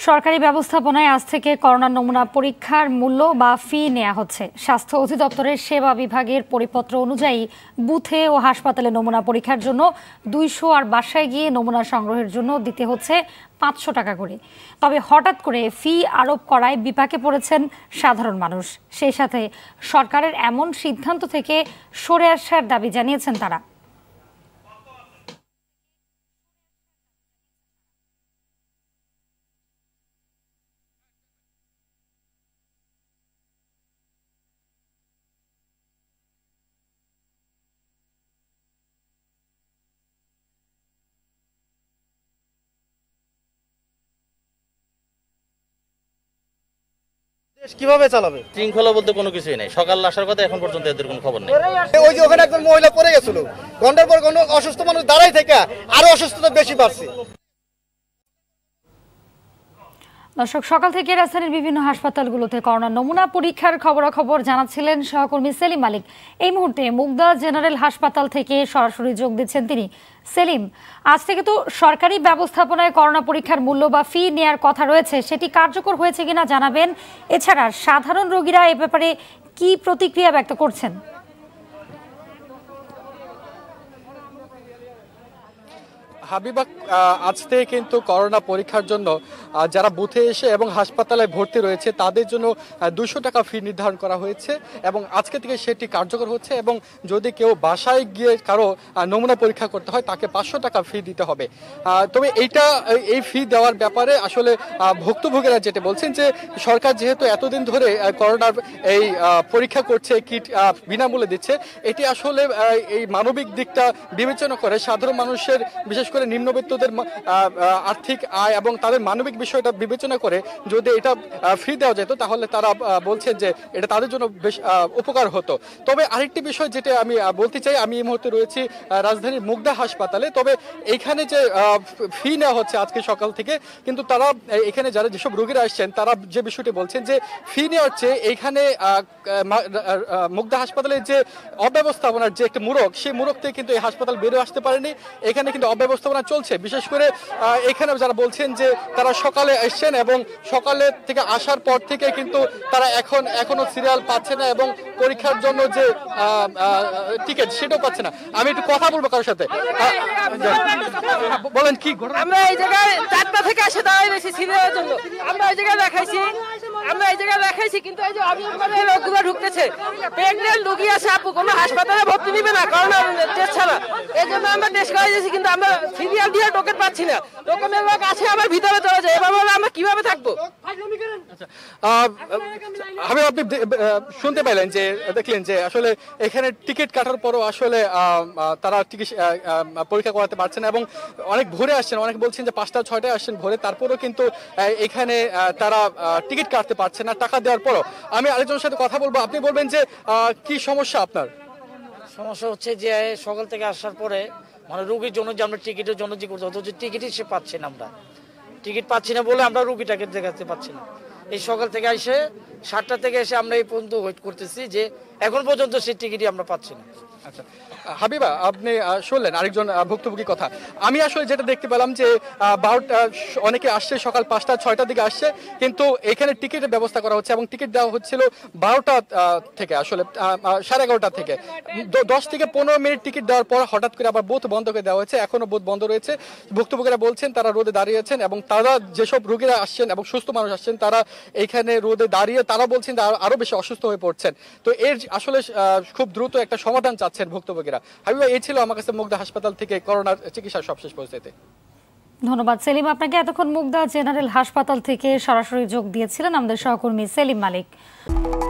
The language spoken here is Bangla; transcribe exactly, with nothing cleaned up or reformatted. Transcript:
সরকারি ব্যবস্থাপনায় আজ থেকে করোনা নমুনা পরীক্ষার মূল্য বা ফি নেওয়া হচ্ছে। স্বাস্থ্য অধিদপ্তরের সেবা বিভাগের পরিপত্র অনুযায়ী বুথে ও হাসপাতালে নমুনা পরীক্ষার জন্য দুইশো আর বাসায় গিয়ে নমুনা সংগ্রহের জন্য দিতে হচ্ছে পাঁচশো টাকা করে। তবে হঠাৎ করে ফি আরোপ করায় বিপাকে পড়েছেন সাধারণ মানুষ। সেই সাথে সরকারের এমন সিদ্ধান্ত থেকে সরে আসার দাবি জানিয়েছেন তারা। কিভাবে চালাবে? শৃঙ্খলা বলতে কোনো কিছুই নাই। সকাল আসার কথা এখন পর্যন্ত এদের কোনো খবর নেই। ওই যে ওখানে একজন মহিলা পড়ে গেছিল, ঘন্টার পর ঘন্টা অসুস্থ মানুষ দাঁড়াই থেকে আরো অসুস্থতা বেশি বাড়ছে। দর্শক, সকাল থেকে রাজধানীর বিভিন্ন হাসপাতালগুলোতে করোনা নমুনা পরীক্ষার খবরাখবর জানাচ্ছিলেন সহকর্মী সেলিম মালিক। এই মুহূর্তে মুগদা জেনারেল হাসপাতাল থেকে সরাসরি যোগ দিচ্ছেন তিনি। সেলিম, আজ থেকে তো সরকারি ব্যবস্থাপনায় করোনা পরীক্ষার মূল্য বা ফি নেয়ার কথা রয়েছে, সেটি কার্যকর হয়েছে কিনা জানাবেন। এছাড়া সাধারণ রোগীরা এ ব্যাপারে কি প্রতিক্রিয়া ব্যক্ত করছেন? হাবিবা, আজ থেকে কিন্তু করোনা পরীক্ষার জন্য যারা বুথে এসে এবং হাসপাতালে ভর্তি রয়েছে তাদের জন্য দুশো টাকা ফি নির্ধারণ করা হয়েছে এবং আজকে থেকে সেটি কার্যকর হচ্ছে। এবং যদি কেউ বাসায় গিয়ে কারো নমুনা পরীক্ষা করতে হয় তাকে পাঁচশো টাকা ফি দিতে হবে। তবে এইটা এই ফি দেওয়ার ব্যাপারে আসলে ভুক্তভোগীরা যেটা বলছেন যে সরকার যেহেতু এতদিন ধরে করোনার এই পরীক্ষা করছে, কিট বিনামূল্যে দিচ্ছে, এটি আসলে এই মানবিক দিকটা বিবেচনা করে সাধারণ মানুষের, বিশেষ করে নিম্নবিত্তদের আর্থিক আয় এবং তাদের মানবিক বিষয়টা বিবেচনা করে যদি এটা ফ্রি দেওয়া যেত তাহলে তারা বলছেন যে এটা তাদের জন্য বেশ উপকার হতো। তবে আরেকটি বিষয় যেটা আমি বলতে চাই, আমি এই মুহূর্তে রয়েছি রাজধানীর মুগদা হাসপাতালে। তবে এখানে যে ফি নেওয়া হচ্ছে আজকে সকাল থেকে, কিন্তু তারা এখানে যারা যেসব রোগীরা আসছেন তারা যে বিষয়টি বলছেন যে ফি নেওয়ার চেয়ে এইখানে মুগদা হাসপাতালের যে অব্যবস্থাপনার যে একটা মুরগ, সেই মুরগ থেকে কিন্তু এই হাসপাতাল বেরোয় আসতে পারেনি। এখানে কিন্তু অব্যবস্থা চলছে। বিশেষ করে এখানে যারা বলছেন যে তারা সকালে এসছেন এবং সকালে থেকে আসার পর থেকে কিন্তু তারা এখন এখনো সিরিয়াল পাচ্ছে না এবং পরীক্ষার জন্য যে টিকিট সেটাও পাচ্ছে না। আমি একটু কথা বলবো কারোর সাথে। বলেন কি? আমরা এই জায়গায় চারটা থেকে এসে দাঁড়াই রয়েছি সিরিয়ালের জন্য। আমরা এই জায়গায় দেখাইছি আমরা এই জায়গায় দেখাইছি কিন্তু এই যে অবিলম্বে লোকগুলো ঢুকতেছে। প্রেগনেন্ট রোগী আছে, আপু কোনো হাসপাতালে ভর্তি নিবে না করোনা টেস্ট ছাড়া। এই জন্য আমরা টেস্ট করাই দিয়েছি, কিন্তু আমরা সিরিয়াল দিয়ে টোকেন পাচ্ছি না। টোকেনের লোক আছে আবার ভিতরে চলে যায়, এভাবে আমরা কিভাবে থাকবো? আমি আপনি শুনতে পাইলেন যে দেখলেন যে আসলে এখানে টিকিট কাটার পরও আসলে তারা টিকিট পরীক্ষা করাতে পারছে না এবং অনেক ভোরে আসছেন, অনেক বলছেন যে পাঁচটা ছয়টায় আসছেন ভোরে, তারপরও কিন্তু এখানে তারা টিকিট কাটতে পারছে না টাকা দেওয়ার পরও। আমি আরেকজনের সাথে কথা বলবো, আপনি বলবেন যে কি সমস্যা আপনার? সমস্যা হচ্ছে যে সকাল থেকে আসার পরে মানে রোগীর জন্য যে আমরা টিকিটের জন্য যে করতে হতো, টিকিটই সে পাচ্ছি না। আমরা টিকিট পাচ্ছি না বলে আমরা রোগীটাকে দেখাতে পাচ্ছি না। এই সকাল থেকে এসে সাতটা থেকে এসে আমরা এই পর্যন্ত ওয়েট করতেছি যে এখন পর্যন্ত সেই টিকিটই আমরা পাচ্ছি না। আচ্ছা হাবিবা, আপনি শুনলেন আরেকজন ভুক্তভোগীর কথা। আমি আসলে যেটা দেখতে পেলাম যে বারোটা অনেকে আসছে সকাল পাঁচটা ছয়টার দিকে আসছে, কিন্তু এখানে টিকিটের ব্যবস্থা করা হচ্ছে এবং টিকিট দেওয়া হচ্ছিল বারোটা থেকে, আসলে সাড়ে এগারোটা থেকে। দশ থেকে পনেরো মিনিট টিকিট দেওয়ার পর হঠাৎ করে আবার বুথ বন্ধ করে দেওয়া হয়েছে। এখনো বুথ বন্ধ রয়েছে। ভুক্তভোগীরা বলছেন তারা রোদে দাঁড়িয়ে আছেন এবং তারা যেসব রোগীরা আসছেন এবং সুস্থ মানুষ আসছেন তারা এইখানে রোদে দাঁড়িয়ে তারা বলছেন আরো বেশি অসুস্থ হয়ে পড়ছেন। তো এর আসলে খুব দ্রুত একটা সমাধান চাচ্ছেন ভুক্তভোগীরা। হাবিবা, এই ছিল আমার কাছে মুগদা হাসপাতাল থেকে করোনার চিকিৎসার সবশেষ পরিস্থিতি। ধন্যবাদ সেলিম আপনাকে। এতক্ষণ মুগদা জেনারেল হাসপাতাল থেকে সরাসরি যোগ দিয়েছিলেন আমাদের সহকর্মী সেলিম মালিক।